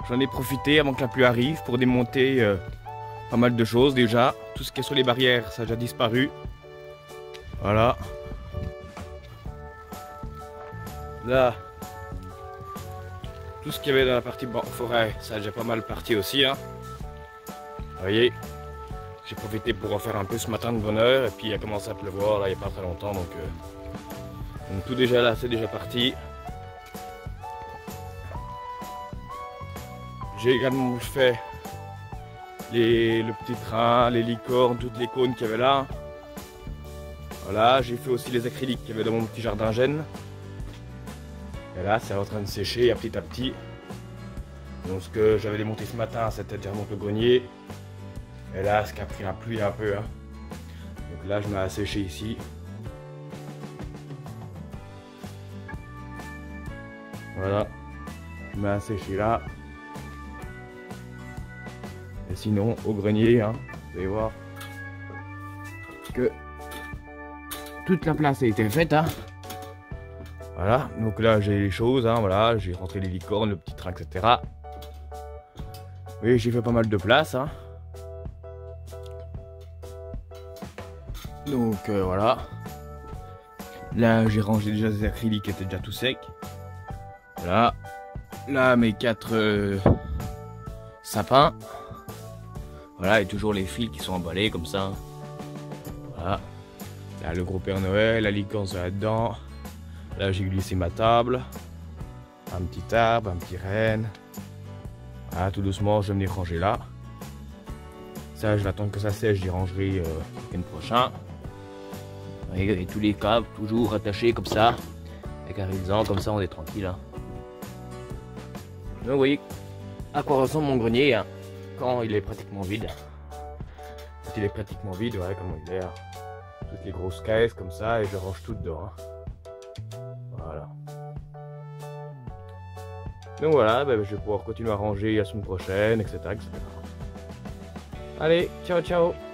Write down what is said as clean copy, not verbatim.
j'en ai profité avant que la pluie arrive pour démonter pas mal de choses déjà. Tout ce qui est sur les barrières, ça a déjà disparu. Voilà. Là, tout ce qu'il y avait dans la partie forêt, ça a déjà pas mal parti aussi. Hein. Vous voyez, j'ai profité pour en faire un peu ce matin de bonne heure. Et puis il a commencé à pleuvoir là il n'y a pas très longtemps. Donc tout déjà là, c'est déjà parti. J'ai également fait le petit train, les licornes, toutes les cônes qu'il y avait là. Voilà, j'ai fait aussi les acryliques qu'il y avait dans mon petit jardin gêne. Et là, c'est en train de sécher petit à petit. Donc, ce que j'avais démonté ce matin, c'était déjà remonté au grenier. Et là, ce qui a pris la pluie un peu. Hein. Donc là, je mets à sécher ici. Voilà, je mets à sécher là. Et sinon, au grenier, hein, vous allez voir que toute la place a été faite. Hein. Voilà, donc là j'ai les choses, hein, voilà, j'ai rentré les licornes, le petit train, etc. Oui, j'ai fait pas mal de place. Hein. Donc voilà. Là j'ai rangé déjà des acryliques qui étaient déjà tout secs. Voilà. Là mes 4 sapins. Voilà, et toujours les fils qui sont emballés comme ça. Voilà. Là le gros Père Noël, la licorne c'est là-dedans. Là j'ai glissé ma table. Un petit arbre, un petit renne. Voilà, tout doucement je vais venir ranger là. Ça je vais attendre que ça sèche, j'y rangerai le week-end prochain. Et tous les câbles toujours attachés comme ça. Avec un rideau, comme ça on est tranquille. Hein. Donc vous voyez à quoi ressemble mon grenier. Hein. Quand il est pratiquement vide. Quand il est pratiquement vide, ouais, comme il est. Hein. Toutes les grosses caisses comme ça et je range tout dedans. Hein. Voilà. Donc voilà, ben, je vais pouvoir continuer à ranger la semaine prochaine, etc., etc. Allez, ciao ciao.